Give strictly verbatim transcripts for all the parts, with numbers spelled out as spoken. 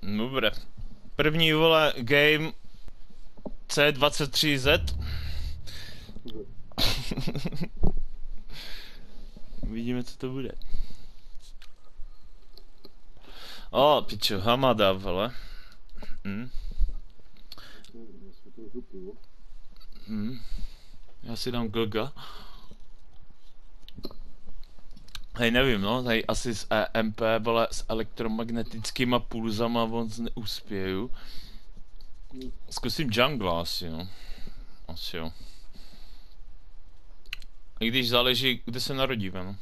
Dobré. První, vole, game C dvacet tři Z. Uvidíme, co to bude. O, pičo, Hamada, vole. Hm. Hm. Já si dám Glga. Hej, nevím, no, tady asi s E M P, vole, s elektromagnetickýma pulzama moc neuspěju. Zkusím jungle asi, jo. Asi jo. I když záleží, kde se narodíme, no.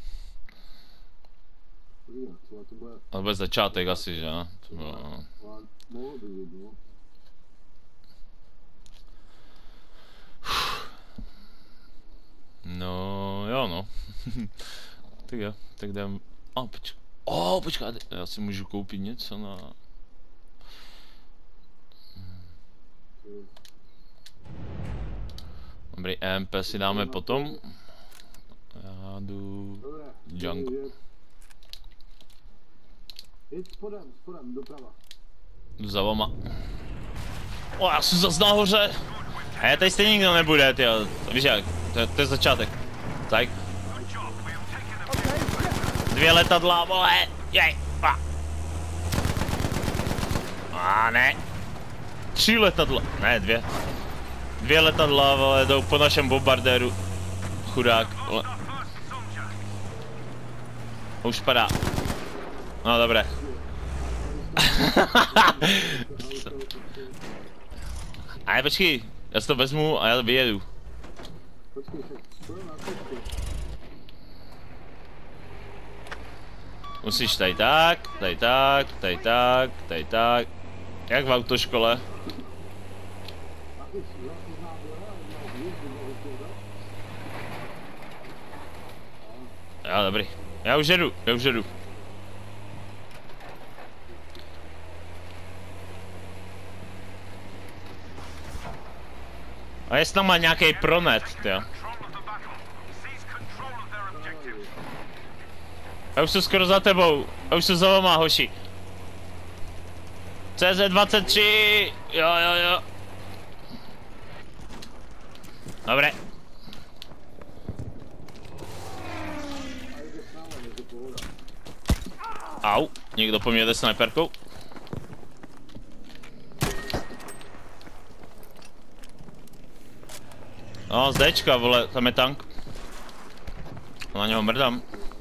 Ale bude začátek asi, že? To bylo, no. No, jo, no. Tak jo, tak dám... A, počkej. O, počkej, já si můžu koupit něco na... Dobrý, E M P si dáme potom. Já jdu... jungle. Jdu za vama. O, já jsem zase nahoře. Hej, tady stejně nikdo nebude, tyjo. Víš jak, to, to je začátek. Tak. Dvě letadla, vole, jej, a. A ne. Tři letadla, ne, dvě. Dvě letadla, vole, jdou po našem bombardéru. Chudák, vole. Už padá. No, dobré. Ale počkej, já si to vezmu a já vyjedu. Musíš tady tak, tady tak, tady tak, tady tak. Jak v autoškole. Jo, dobrý. Já už jedu, já už jedu. A jestli tam má nějaký pronet, jo. Já už jsem skoro za tebou, já už jsem za vama, hoši. C Z dvacet tři, jo, jo, jo. Dobré. Au, někdo po mě jde snajperkou. No, z Dčka, vole, tam je tank. Na něho mrdám.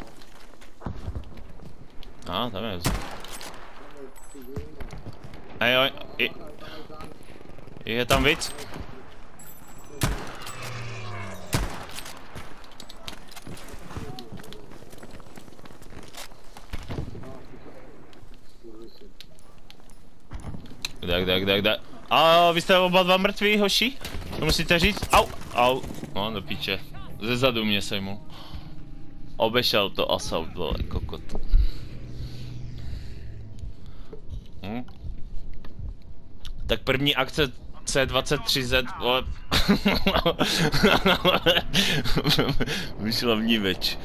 A, tam je. Hej, oj, je, je tam víc? Kde, kde, kde, kde? A vy jste oba dva mrtví, hoši? To musíte říct? Au, au. No, do píče. Ze zadu mě sejmul. Obešel to assault, vole, kokot. Hm? Tak první akce C dvacet tři Z, vole. Vyšla v ní več.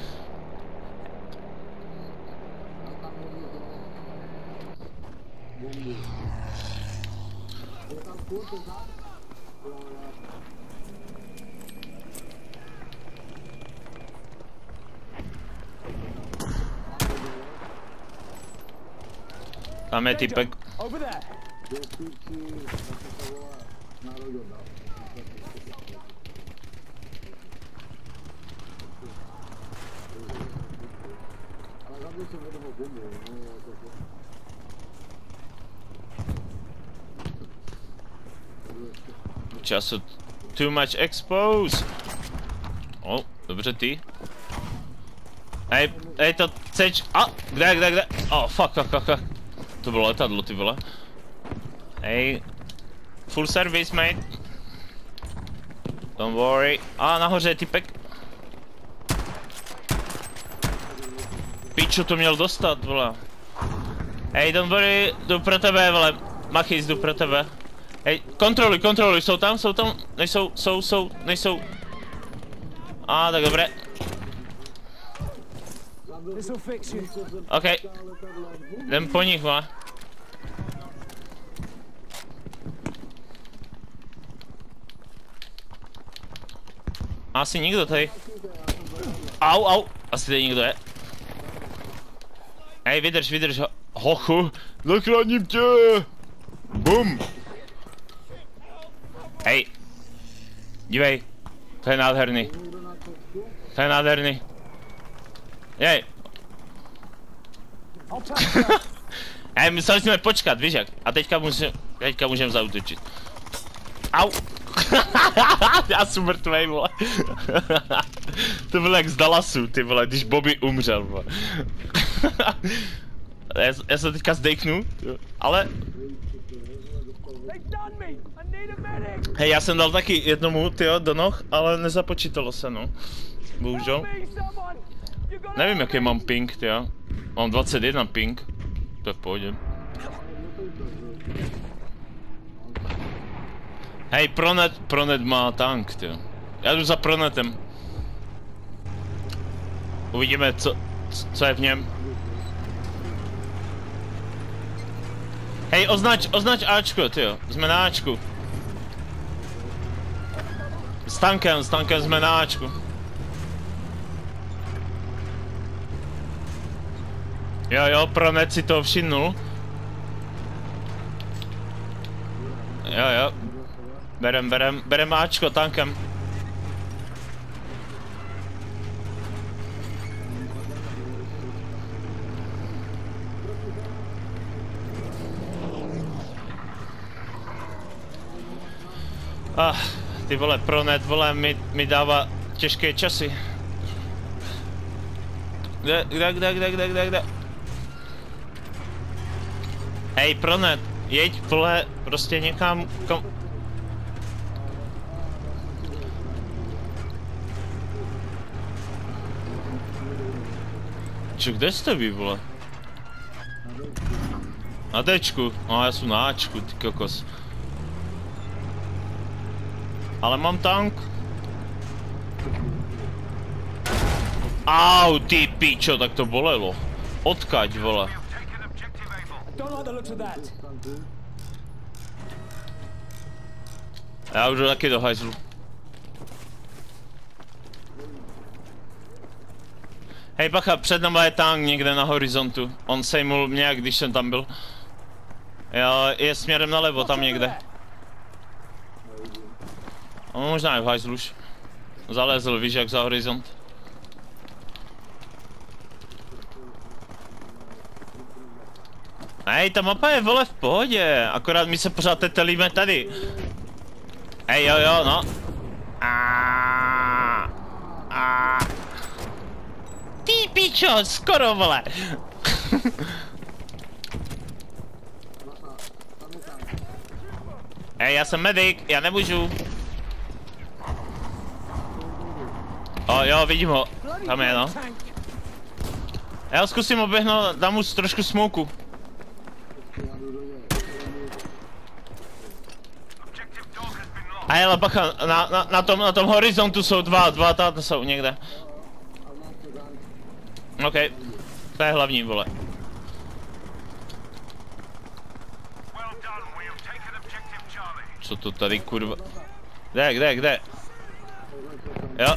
Tam je typek. Času. Too much expose. Oh, dobře ty. Hej, hej to ceč. A, kde, kde, kde? Oh, fuck, fuck, fuck, fuck. To bylo letadlo, ty vole. Hej. Full service, mate. Don't worry. A, nahoře je typek. Pičo to měl dostat, vole. Hej, don't worry, jdu pro tebe, vole. Machis, jdu pro tebe. Hej, kontroluj, kontroluj, jsou tam, jsou tam, nejsou, jsou, jsou, nejsou. A, tak dobré. Ok, jdem po nich, vole. Asi nikdo tady. Au, au. Asi tady nikdo je. Hej, vydrž, vydrž, hochu. Zachráním tě. Bum. Hej. Dívej. To je nádherný. To je nádherný. Jej. Hej, museli jsme počkat, víš jak? A teďka můžem, teďka můžem zaútočit. Au. Já jsem mrtvej, vole. To bylo jak z Dallasu, ty vole, když Bobby umřel, vole. já, já se teďka zdejknu, ale... Hej, já jsem dal taky jednomu, tyjo, do noh, ale nezapočítalo se, no. Bohužel. Nevím, jaký mám ping, tyjo. Mám dvacet jedna ping. To je v pohodě. Hej, Pronet, Pronet má tank, tyjo. Já jdu za Pronetem. Uvidíme, co, co je v něm. Hej, označ, označ Ačko, tyjo. Jsme na Ačku. S tankem, s tankem jsme na Ačku. Jo, jo, Pronet si to všimnul. Jo, jo. Berem, berem, berem Ačko tankem. Ah, ty vole, Pronet, vole, mi, mi dává těžké časy. Kde, kde, kde, kde, kde, kde, kde? Hej, Pronet, jeď, vole, prostě někam, kom... Čo, kde jste vy, vole? Na Dčku, no já jsem na Ačku, ty kokos. Ale mám tank. Au, ty pičo, tak to bolelo. Odkaď, vole. Já už jdu taky do hajzlu. Hej, bacha, před náma je tank někde na horizontu. On sejmul mě, když jsem tam byl. Jo, je směrem nalevo, tam někde. On možná je v hajzlu už. Zalezl, víš, jak za horizont. Hej, ta mapa je, vole, v pohodě, akorát my se pořád tetelíme tady. Hej, jo, jo, no. Aaaa. Aaaa. Ty pičo, skoro, vole. Hej, já jsem medic, já nemůžu. O, jo, vidím ho. Tam je, no. Já ho zkusím oběhnout, dám mu trošku smoku. A jela, bacha, na, na, na, tom, na tom horizontu jsou dva, dva táta jsou někde. OK, to je hlavní, vole. Co to tady, kurva? Kde, kde, kde? Jo.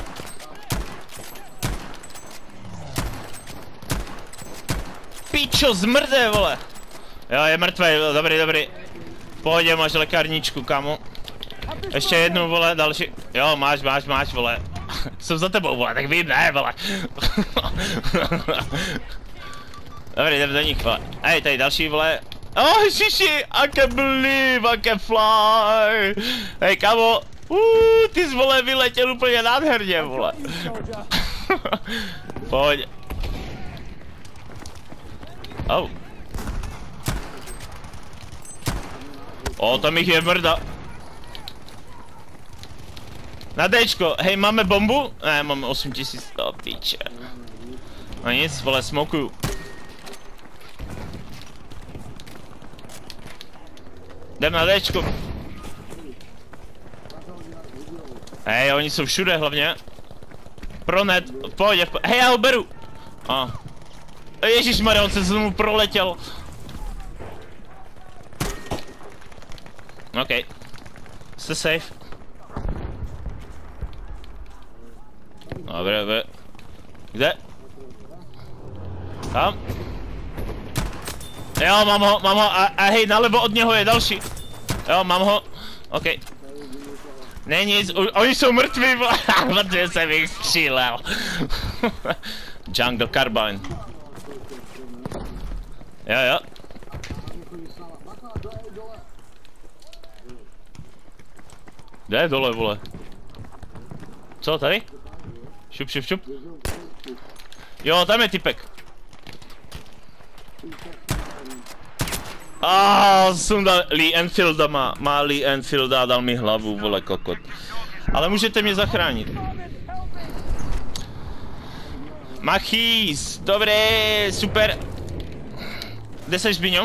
Pičo, zmrde, vole. Jo, je mrtvej, dobrý, dobrý. V pohodě, máš lékárničku, kámo. Ještě jednu, vole, další. Jo, máš, máš, máš, vole. Jsem za tebou, vole, tak vím, ne, vole. Dobrý, jdem do nich, vole. Hej, tady další, vole. Oh, šiši, I can believe I can fly. Hej, kámo. Uuu, ty jsi, vole, vyletěl úplně nádherně, vole. Pojď. Oh. O, tam jich je mrda. Na Dčko, hej, máme bombu? Ne, máme osm tisíc, to píče. No nic, vole, smokuju. Jdem na Dčko. Hej, oni jsou všude hlavně. Pronet, pojď, hej, já ho beru. A. Ježišmarja, on se znovu proletěl. OK. Jste safe. Dobré, dobré. Kde? Tam? Jo, mám ho, mám ho, a, a hej, nalevo od něho je další. Jo, mám ho, OK. Není nic, oni jsou mrtví, protože jsem jich střílel. Jungle Carbine. Jo, jo. Kde je dole, vole? Co, tady? Šup, šup, šup. Jo, tam je typek. Ah, sundal Lee Enfielda má, má Lee Enfielda a dal mi hlavu, vole kokot. Ale můžete mě zachránit. Machís, dobré, super. Kde seš, Biňo?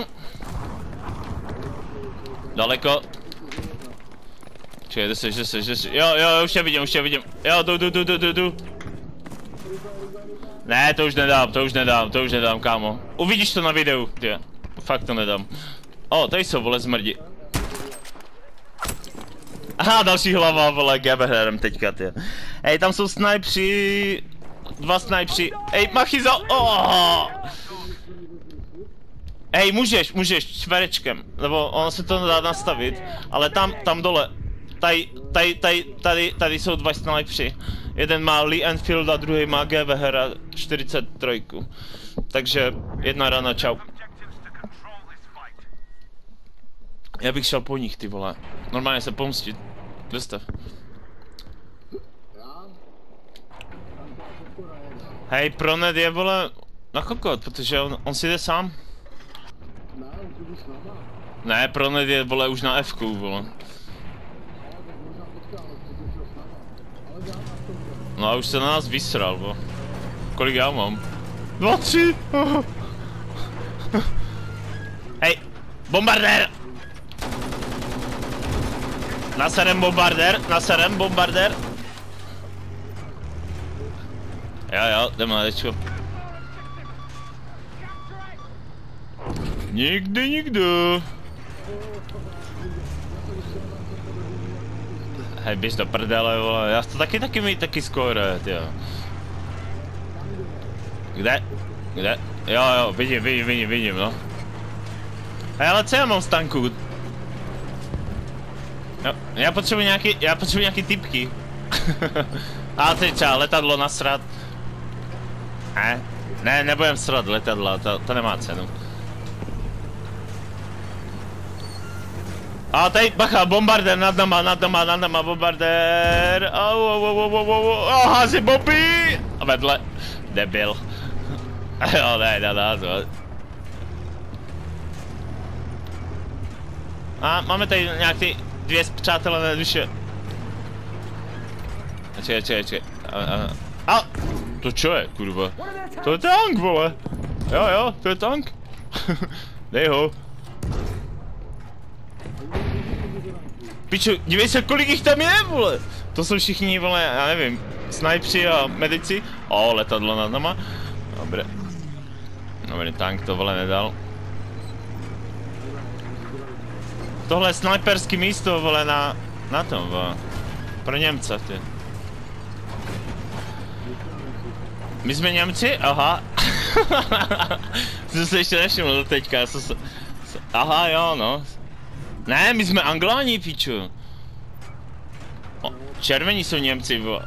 Daleko. Čekaj, kde seš, kde seš, kde seš? Jo, jo, už tě vidím, už tě vidím. Jo, jdu, jdu, jdu, jdu, jdu, jdu. Ne, to už nedám, to už nedám, to už nedám, kámo. Uvidíš to na videu, tě. Fakt to nedám. O, tady jsou, vole, zmrdi. Aha, další hlava, vole, G B hrem teďka, tě. Hej, tam jsou snajpři. Dva snajpři. Hej, Machizo, oh! Hej, můžeš, můžeš, čverečkem. Nebo ono se to dá nastavit. Ale tam, tam dole. Tady, tady, tady, tady, tady jsou dva snajpři. Jeden má Lee Enfield a druhý má G V Hera čtyřicet tři. Takže jedna rana, čau. Já bych šel po nich, ty vole. Normálně se pomstit. Kde jste? Hej, Pronet je, vole, na kokot, protože on, on si jde sám. Ne, Pronet je, vole, už na F-ku, vole. No a už se na nás vysral, vole. Kolik já mám? Dva, tři! Hej, bombardér! Naserem bombardér, naserem bombardér. Jo, jo, jdeme na dečko. Nikdy, nikdy. Hej, běž do prdele, vole, já to taky taky mít taky skóre, tyjo. Kde? Kde? Jo, jo, vidím, vidím, vidím, vidím, no. Hej, ale co já mám z tanku? Jo, já potřebuji nějaký, já potřebuji nějaký typky. A teď třeba letadlo nasrat. Ne, ne, nebudem srat letadla, to, to nemá cenu. A tady, bacha, bombardér nad náma, nad náma, nad náma, bombardér. Au, au, au, au, au, au, au, hází bomby. A vedle, debil. Jo, ne, ne, ne, to. A máme tady nějaký dvě přátelé duše. Čekaj, čekaj, čekaj. A, a, a, to čo je, kurva? To je tank, vole. Jo, jo, to je tank. Dej ho. Piču, dívej se, kolik jich tam je, vole. To jsou všichni, vole, já nevím, snajpři a medici. O, letadlo nad náma. Dobré. Dobrý, tank to, vole, nedal. Tohle je snajperský místo, vole, na, na tom, vole. Pro Němce, ty. My jsme Němci? Aha. Jsem se ještě nevšiml do teďka, jsem se... Aha, jo, no. Ne, my jsme Angláni, piču. O, červení jsou Němci, vole.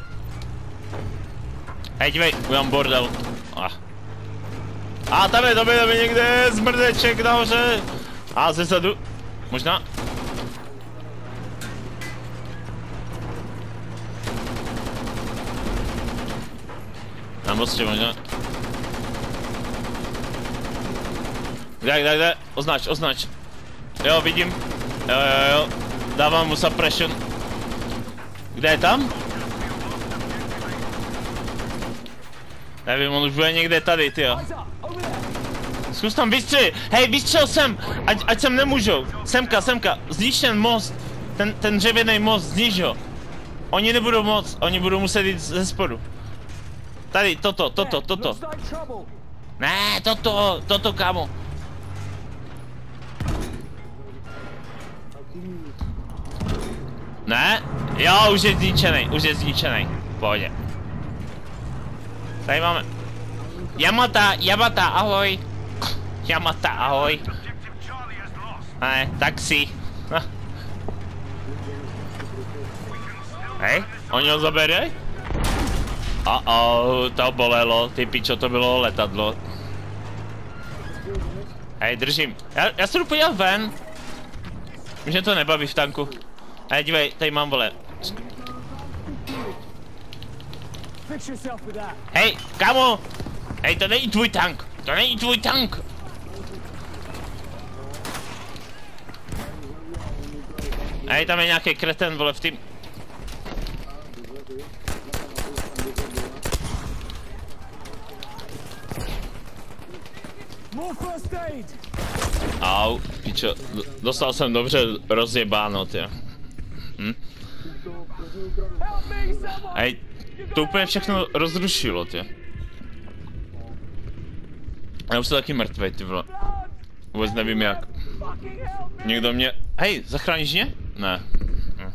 Hej, dívej, udělám bordel. Ah. A tam je, tam je, tam je někde zmrdeček nahoře. A zezadu. Možná. Na mostě možná. Kde, kde, kde? Označ, označ. Jo, vidím. Jo, jo, jo. Dávám mu suppression. Kde je tam? Nevím, on už bude někde tady, tyjo. Zkus tam vystřelit. Hej, vystřel sem, ať, ať sem nemůžou. Semka, semka, znič ten most. Ten, ten dřevěný most, znič ho. Oni nebudou moc, oni budou muset jít ze spodu. Tady, toto, toto, toto. Ne, toto, toto, kámo. Ne? Jo, už je zničený, už je zničený. Pohodě. Tady máme. Yamata, Yamata, ahoj. Yamata, ahoj. Ne, taxi. Hej, oni ho zaberej? A oh, to bolelo, ty pičo, to bylo letadlo. Hej, držím. Já, já se jdu podívat ven. Mě to nebaví v tanku. Hej, dívej, tady mám, vole. Hej, kámo! Hej, to není tvůj tank! To není tvůj tank! Hej, tam je nějaký kreten, vole, v tým. Au, pičo, dostal jsem dobře rozjebáno, tě. Hm? Hej, to úplně všechno rozrušilo, tě. Já už jsem taky mrtvej, ty vole. Vůbec nevím jak. Někdo mě... Hej, zachráníš mě? Ne. Hm.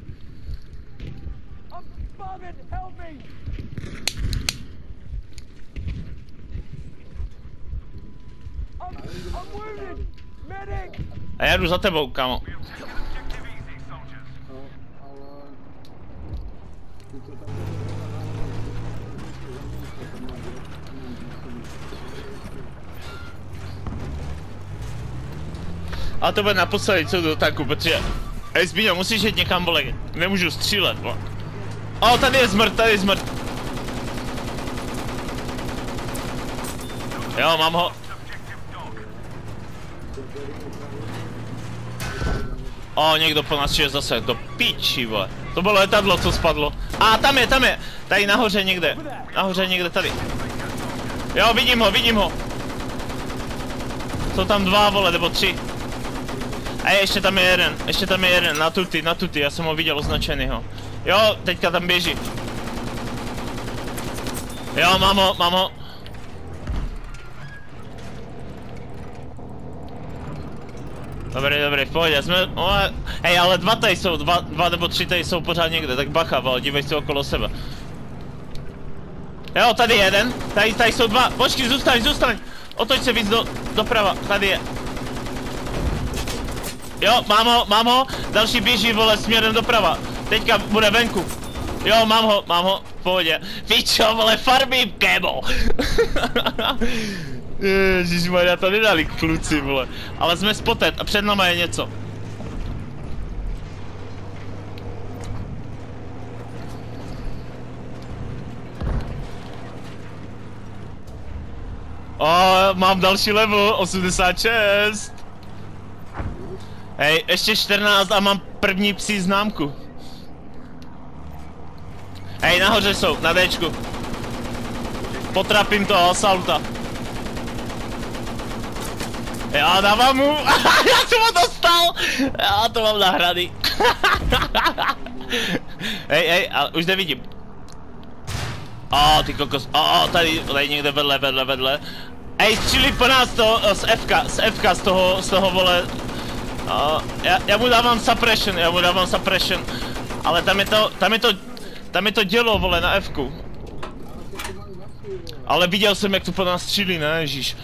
A já jdu za tebou, kámo. A to bude naposledy, co do tanku, protože... Hej, Zbíňo, musíš jít někam, vole. Nemůžu střílet, vole. O, tady je zmrt, tady je zmrt. Jo, mám ho. O, někdo po nás je zase, do piči, vole. To bylo letadlo, co spadlo. A tam je, tam je. Tady nahoře někde. Nahoře někde tady. Jo, vidím ho, vidím ho. Jsou tam dva, vole, nebo tři. A ještě tam je jeden, ještě tam je jeden, na tuty, na tuty, já jsem ho viděl označenýho. Jo, teďka tam běží. Jo, mám ho, mám ho. Dobrý, dobrý, v pohodě, jsme, o, hej, ale dva tady jsou, dva, dva nebo tři tady jsou pořád někde, tak bacha, vole, dívej si okolo sebe. Jo, tady jeden, tady, tady jsou dva, počkej, zůstaň, zůstaň, otoč se víc do, doprava, tady je. Jo, mám ho, mám ho, další běží, vole, směrem doprava, teďka bude venku. Jo, mám ho, mám ho, v pohodě. Pičo, vole, farmím, kémo. Ježišmarja, to nedali kluci, vole. Ale jsme spotted a před náma je něco. O, mám další level, osmdesát šest. Hej, ještě čtrnáct a mám první psí známku. Hej, nahoře jsou, na Dčku. Potrapím toho asalta. Já dávám mu, já jsem ho dostal, já to mám nahrady. Hej, hej, ale už nevidím. O, ty kokos, o, tady, tady někde vedle, vedle, vedle. Hej, střílí po nás to z F K, z F K, z toho, z toho, vole. O, já, já mu dávám suppression, já mu dávám suppression. Ale tam je to, tam je to, tam je to dělo, vole, na F ku. Ale viděl jsem, jak to po nás střílí, ne, ježíš.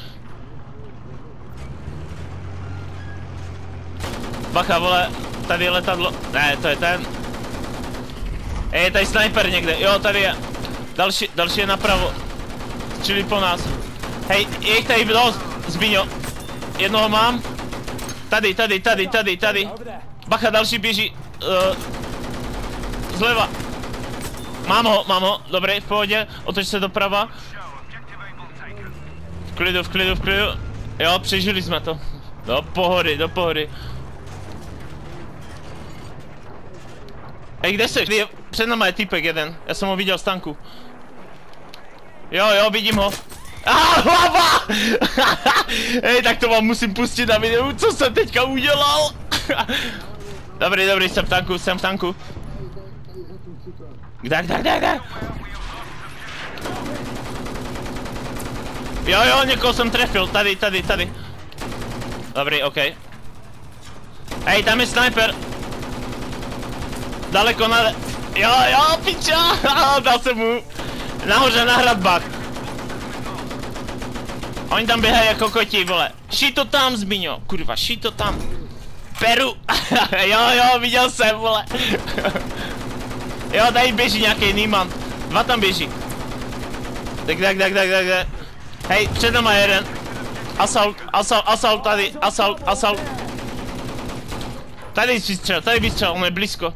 Bacha, vole, tady je letadlo, ne, to je ten. Ej, je tady sniper někde, jo, tady je. Další, další je napravo. Střílí po nás. Hej, je jich tady dost, Zbíňo. Jednoho mám. Tady, tady, tady, tady, tady. Bacha, další běží. Uh, zleva. Mám ho, mám ho, dobrý, v pohodě. Otoč se doprava. V klidu, v klidu, v klidu. Jo, přežili jsme to. Do pohody, do pohody. Ej, kde jsi? Před náma je týpek jeden, já jsem ho viděl z tanku. Jo, jo, vidím ho. Ah, hlava! Hej, tak to vám musím pustit na videu, co jsem teďka udělal. Dobrý, dobrý, jsem v tanku, jsem v tanku. Kde, kde, kde, kde? Jo, jo, někoho jsem trefil, tady, tady, tady. Dobrý, ok. Hej, tam je sniper. Daleko na... Jo, jo, piča, dal jsem mu. Nahoře na hradbách. Oni tam běhají jako koti, vole. Ší to tam, Zbyňo. Kurva, ší to tam. Peru. Jo, jo, viděl jsem, vole. Jo, tady běží nějaký Nýman. Dva tam běží. Tak, tak, tak, tak, tak, tak. Hej, před náma jeden. Assault, assault, assault tady, assault, assault. Tady vystřel, tady vystřel, on je blízko.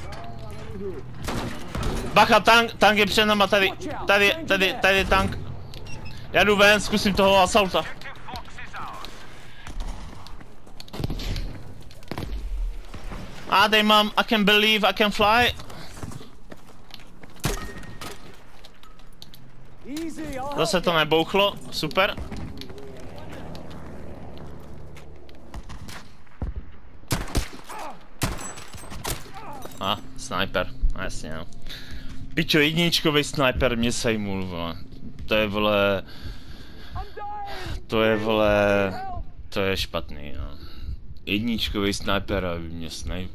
Bacha, tank, tank je před náma tady, tady, tady, tady je tank. Já jdu ven, zkusím toho assaulta. A ah, tady mám, I can believe I can fly. Zase to nebouchlo, super. A, ah, sniper, jasně no. Pičo, jedničkový sniper mě sejmul, vole. To je, vole... To je, vole... To je špatný, no. Jedničkový sniper, aby mě snaj...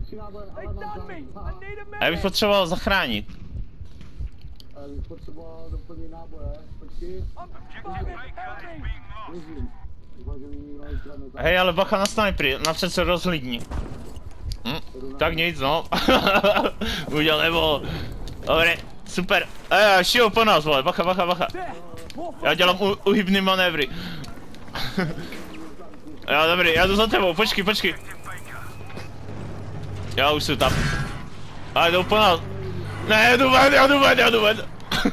A já bych potřeboval zachránit. Hej, ale bacha na snipery, napřed se rozhlídni. Hm, tak nic, no. Udělal nebo. Dobré, super. Ej, šijou po nás, vole, bacha, bacha, bacha. Já dělám uhybný manévry. Jo, dobrý, já jdu za tebou, počkej, počkej. Já už jsem tam. A jdou po nás. Ne, já jdu ven, já jdu ven, já jdu ven.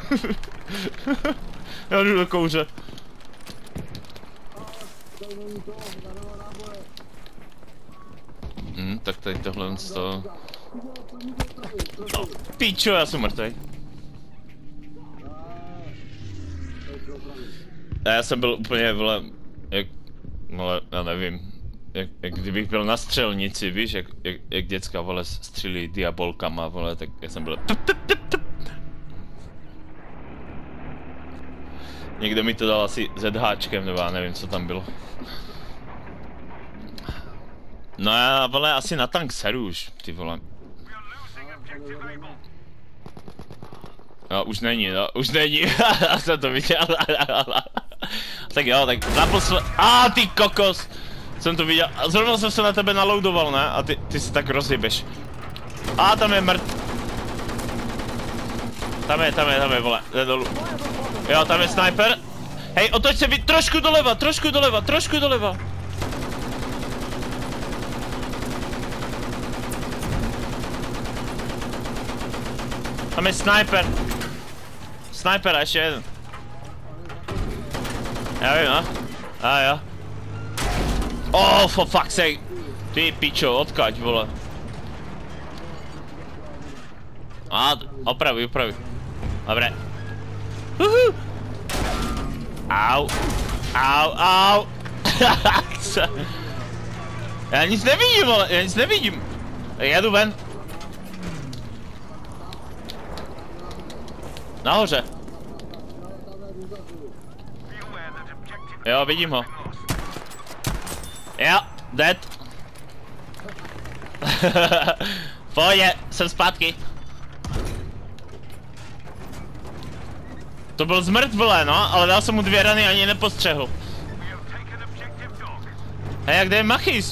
Já jdu do kouře. Hm, tak tady tohle z toho. No, pičo, já jsem mrtvej. A já jsem byl úplně, vole, jak, vole, já nevím, jak, jak kdybych byl na střelnici, víš, jak, jak, jak děcka, vole, střílí diabolkama, vole, tak já jsem byl... Někdo mi to dal asi ZHčkem, nebo já nevím, co tam bylo. No já, vole, asi na tank seru už, ty vole. No, už není, no, už není, já jsem to viděl. Tak jo, tak naposled... A ah, ty kokos! Jsem to viděl, zrovna jsem se na tebe naloudoval, ne? A ty, ty si tak rozjebeš. A ah, tam je mrt... Tam je, tam je, tam je, vole, jde dolů. Jo, tam je sniper. Hej, otoč se vy, trošku doleva, trošku doleva, trošku doleva. Tam je sniper. Sniper, a ještě jeden. Já vím, no. A jo. Oh, for fuck's sake. Ty pičo, odkaď, vole. A, opravuj, opravuj. Dobré. Uhu. Au. Au, au. Já nic nevidím, vole, já nic nevidím. Já jdu ven. Nahoře. Jo, vidím ho. Jo, dead. Pohodě, jsem zpátky. To byl zmrt, vole, no, ale dal jsem mu dvě rany, ani nepostřehl. Hej, jak kde je Machis?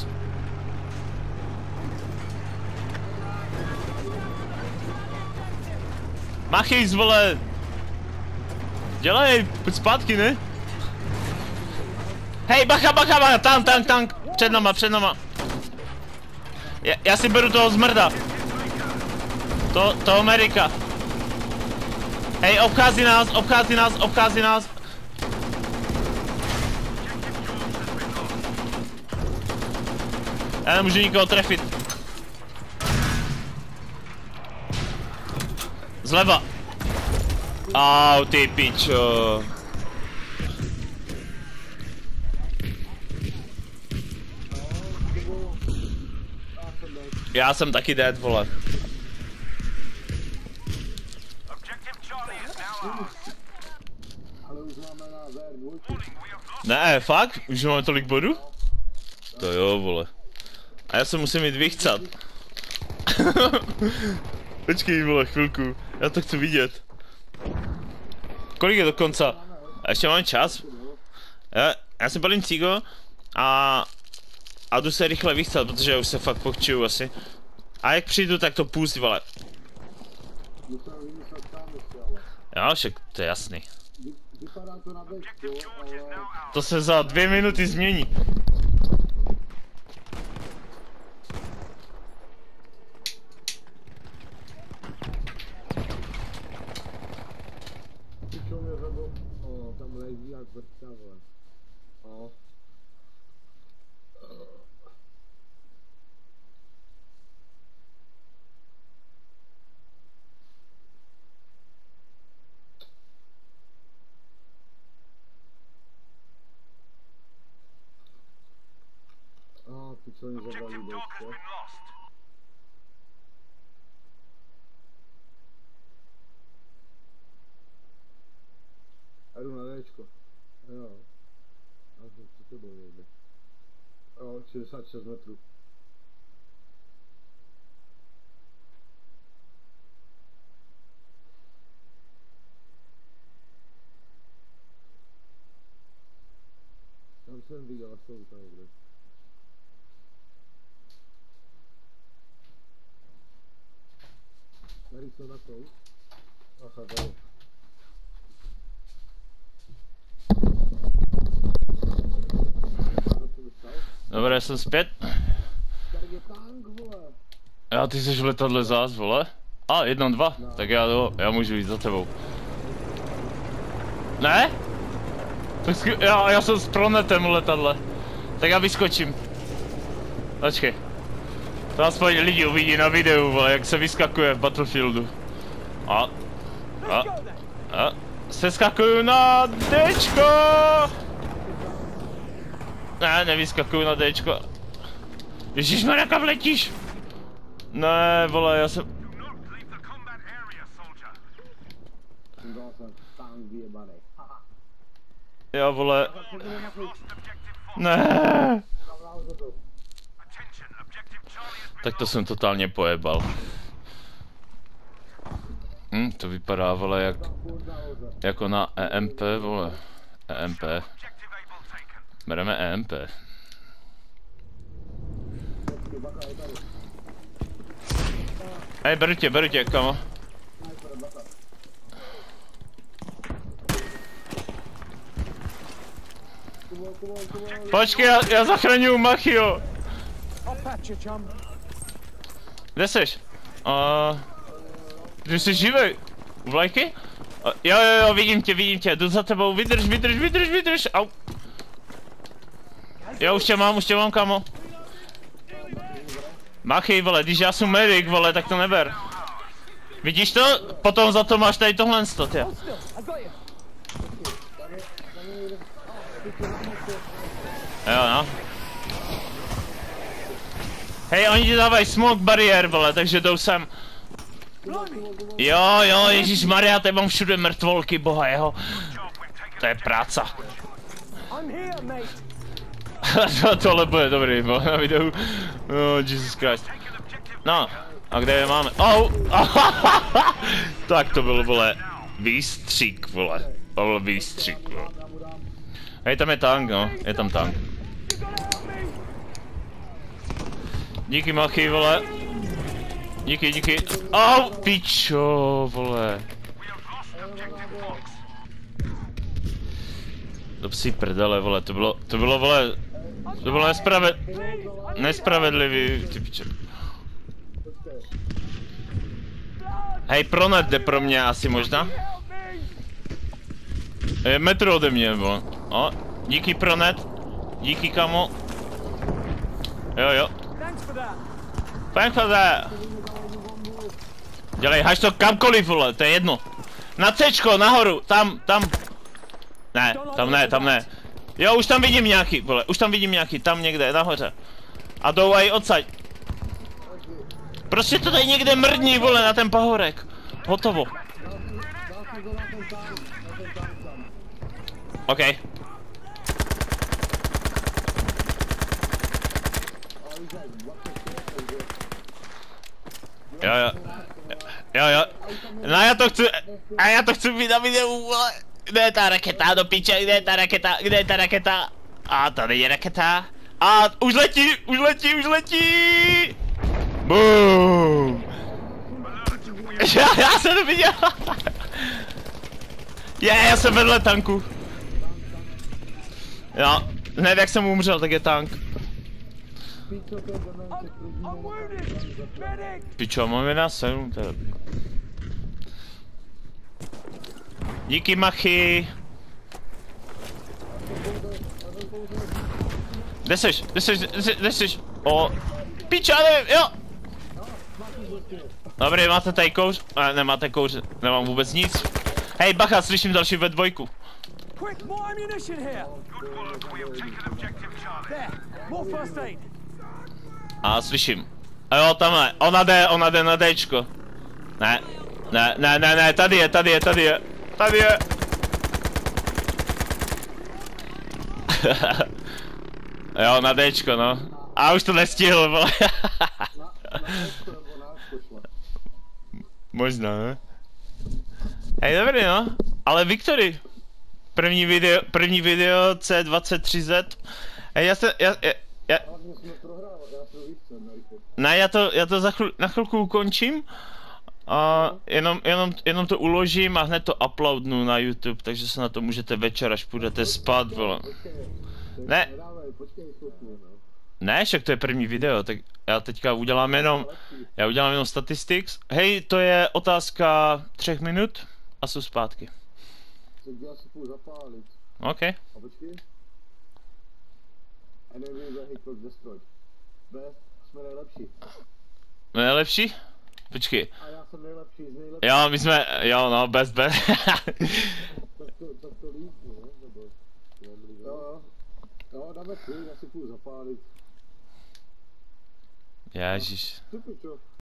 Machis, vole. Dělej, pojď zpátky, ne? Hej, bacha, bacha, bacha, tank, tank, tank. Před náma, před náma. Já, já si beru toho zmrda. To, to Amerika. Hej, obchází nás, obchází nás, obchází nás. Já nemůžu nikoho trefit. Zleva. Au, ty pičo. Já jsem taky dead, vole. Ne, fakt? Už máme tolik bodů? To jo, vole. A já se musím jít vychcat. Počkej, vole, chvilku. Já to chci vidět. kolik je do konca? A ještě máme čas. Já, já si balím cígo a, a jdu se rychle vychcet, protože já už se fakt pochčuju asi. A jak přijdu, tak to pust, vole. Jo, však to je jasný. To se za dvě minuty změní. Co oni zabrali do a jdu na Dčko. Jo. A jsem při tebou někde. Jo, šedesát šest metrů. Tam jsem viděl, jsou tam někde. Tady jsou na tou. Aha, tady. Dobré, jsem zpět. Já, ty jsi v letadle zás, vole? A, jedna, dva. No. Tak já, jo, já můžu jít za tebou. Ne? Tak já, já jsem s pronetem v letadle. Tak já vyskočím. Počkej. To aspoň lidi uvidí na videu, vole, jak se vyskakuje v Battlefieldu. A, a, a, seskakuju na Dčko! Ne, nevyskakuju na Dčko. Ježišmarja, kam letíš? Ne, vole, já jsem... Já, vole... Ne. Tak to jsem totálně pojebal. Hm, to vypadá, vole, jak... jako na E M P, vole. E M P. Bereme E M P. Hej, beru tě, beru tě, kamo. Počkej, já, já zachraňuju Machio. Kde seš? Uh, ty jsi živej? U vlajky? Uh, jo, jo, jo, vidím tě, vidím tě, jdu za tebou, vydrž, vydrž, vydrž, vydrž, au. Jo, už tě mám, už tě mám, kamo. Machy, vole, když já jsem medic, vole, tak to neber. Vidíš to? Potom za to máš tady tohle sto, tě. Jo, no. Hej, oni ti dávají smoke bariér, vole, takže jdou sem. Jo, jo, ježišmarja, tady mám všude mrtvolky, boha jeho. To je práca. Tohle bude dobrý, vole, na videu. Oh, Jesus Christ. No, a kde je máme? Oh! Tak to byl, vole, výstřik, vole. To byl výstřik, vole. Hej, tam je tank, no, je tam tank. Díky, Machy, vole. Díky, díky. Au, pičo, vole. To psí prdele, vole, to bylo, to bylo, vole, to bylo nespraved... nespravedlivý, ty piče. Hej, pronet jde pro mě asi možná. Je metr ode mě, vole. O, díky pronet. Díky, kamo. Jo, jo. Thanks for that. Dělej, haž to kamkoliv, vole, to je jedno. Na Cčko, nahoru, tam, tam. Ne, tam ne, tam ne. Jo, už tam vidím nějaký, vole, už tam vidím nějaký, tam někde, nahoře. A jdou aj odsaď. Prostě to tady někde mrdní, vole, na ten pahorek. Hotovo. OK. Jo, jo. Jo, jo. No já to chci, a já to chci být na videu, vole. Kde je ta raketa, do piče, kde je ta raketa, kde je ta raketa? A tady je raketa. A už letí, už letí, už letí! Boom! Já, já jsem to viděl! Je, já jsem vedle tanku. Jo, hned jak jsem umřel, tak je tank. Pičo, mám jedna sedm, to je dobrý. Díky machy. Kde seš, kde seš, kde seš, kde seš? O, pičo, nevím, jo! Dobrý, máte tady kouř? Ne, nemáte kouř, nemám vůbec nic. Hej, bacha, slyším další ve dvojku. A slyším. A jo, tamhle, ona jde, ona jde na Dčko. Ne, ne, ne, ne, ne, tady je, tady je, tady je, tady je. Jo, na Dčko, no. A už to nestihl, vole. Možná, ne? Hej, dobrý, no. Ale Viktory. První video, první video C dvacet tři Z. Hej, já se, já, já, já... Ne, já to, já to za chvíli, na chvilku ukončím. A jenom, jenom, jenom to uložím a hned to uploadnu na YouTube, takže se na to můžete večer, až půjdete spát, vole. Ne. Ne, však to je první video, tak já teďka udělám jenom, já udělám jenom statistics. Hej, to je otázka třech minut a jsou zpátky. OK. Jsme nejlepší? Počkej. A já jsem nejlepší z nejlepších. Jo, my jsme, jo no, best best. Tak to, tak to líp, ne? Nebo... Jo, jo. Jo, dáme klid, já si půjdu zapálit. Ježiš. Ty pičo.